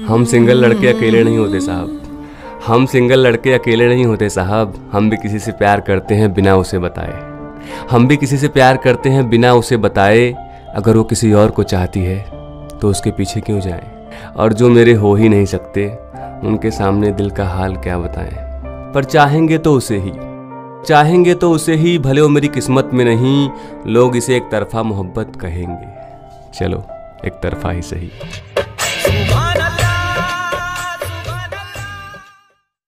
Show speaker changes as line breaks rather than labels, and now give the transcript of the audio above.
हम सिंगल लड़के अकेले नहीं होते साहब, हम सिंगल लड़के अकेले नहीं होते साहब। हम भी किसी से प्यार करते हैं बिना उसे बताए, हम भी किसी से प्यार करते हैं बिना उसे बताए। अगर वो किसी और को चाहती है तो उसके पीछे क्यों जाएं? और जो मेरे हो ही नहीं सकते उनके सामने दिल का हाल क्या बताएं? पर चाहेंगे तो उसे ही, चाहेंगे तो उसे ही, भले वो मेरी किस्मत में नहीं। लोग इसे एक तरफा मोहब्बत कहेंगे, चलो एक तरफा ही सही।